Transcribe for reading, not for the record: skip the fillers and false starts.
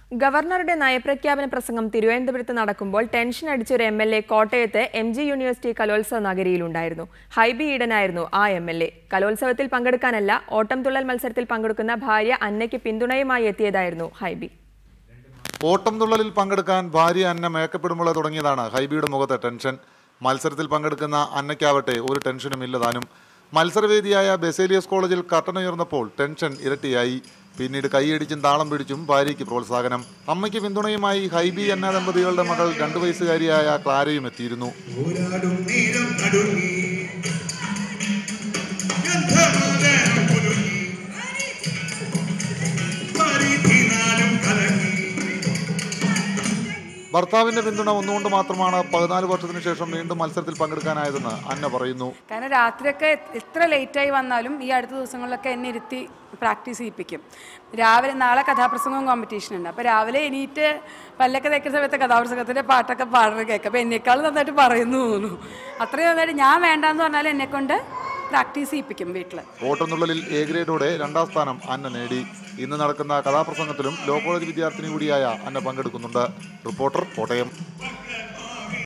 ഗവർണറുടെ നയപ്രഖ്യാപന പ്രസംഗം തിരുവനന്തപുരത്ത് നടക്കുമ്പോൾ ടെൻഷൻ അടിച്ചൊരു എം.എൽ.എ കോട്ടയത്ത് എം.ജി. യൂണിവേഴ്സിറ്റി കലോത്സവ നഗരിയിലുണ്ടായിരുന്നു. ഹൈബി ഈഡനായിരുന്നു ആ എം.എൽ.എ. കലോത്സവത്തിൽ പങ്കെടുക്കാനല്ല, ഓട്ടംതുള്ളൽ മത്സരത്തിൽ പങ്കെടുക്കുന്ന ഭാര്യ അന്നയ്ക്ക് പിന്തുണയുമായി എത്തിയതായിരുന്നു ഹൈബി. ഓട്ടംതുള്ളലിൽ പങ്കെടുക്കാൻ ഭാര്യ അന്ന മേക്കപ്പെടുമ്പോൾ തുടങ്ങിയതാണ് ഹൈബിയുടെ മുഖത്തെ ടെൻഷൻ. മത്സരത്തിൽ പങ്കെടുക്കുന്ന അന്നയ്ക്കാവട്ടെ ഒരു ടെൻഷനും ഇല്ലതാനും. മത്സരവേദിയായ ബെസേലിയസ് കോളേജിൽ കർട്ടനുയർന്നപ്പോൾ ടെൻഷൻ ഇരട്ടിയായി. പിന്നീട് കൈയടിച്ചും താളം പിടിച്ചും ഭാര്യയ്ക്ക് പ്രോത്സാഹനം. അമ്മയ്ക്ക് പിന്തുണയുമായി ഹൈബി അന്ന ദമ്പതികളുടെ മകൾ 2 വയസ്സുകാരിയായ ക്ലാരയും എത്തിയിരുന്നു. ഭർത്താവിന്റെ പിന്തുണ ഒന്നുകൊണ്ട് മാത്രമാണ് 14 വർഷത്തിന് ശേഷം വീണ്ടും മത്സരത്തിൽ പങ്കെടുക്കാനായതെന്ന് അന്ന പറയുന്നു. കാരണം രാത്രിയൊക്കെ എത്ര ലേറ്റായി വന്നാലും ഈ അടുത്ത ദിവസങ്ങളിലൊക്കെ എന്നെ ഇരുത്തി പ്രാക്ടീസ് ചെയ്യിപ്പിക്കും. രാവിലെ നാളെ കഥാപ്രസംഗവും കോമ്പറ്റീഷൻ ഉണ്ട്. അപ്പോൾ രാവിലെ എണീറ്റ് പല്ലൊക്കെ തേക്കുന്ന സമയത്ത് കഥാപ്രസംഗത്തിൻ്റെ പാട്ടൊക്കെ പാടുന്നത് കേൾക്കും. അപ്പോൾ എന്നെക്കാൾ നന്നായിട്ട് പറയുന്നു തോന്നുന്നു. അത്രയും നന്നായിട്ട് ഞാൻ വേണ്ടാന്ന് പറഞ്ഞാൽ എന്നെക്കൊണ്ട് പ്രാക്ടീസ് ചെയ്യിപ്പിക്കും വീട്ടിൽ. ഓട്ടംതുള്ളലിൽ എ ഗ്രേഡോടെ 2ാം സ്ഥാനം അന്ന നേടി. ഇന്ന് നടക്കുന്ന കഥാപ്രസംഗത്തിലും ലോ കോളേജ് വിദ്യാർത്ഥിനി കൂടിയായ അന്ന പങ്കെടുക്കുന്നുണ്ട്. റിപ്പോർട്ടർ, കോട്ടയം.